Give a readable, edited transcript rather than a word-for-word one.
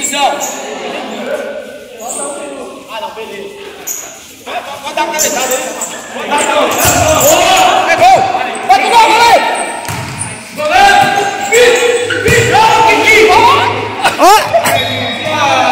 Visão. Ah, não, beleza. Pode dar uma canetada aí.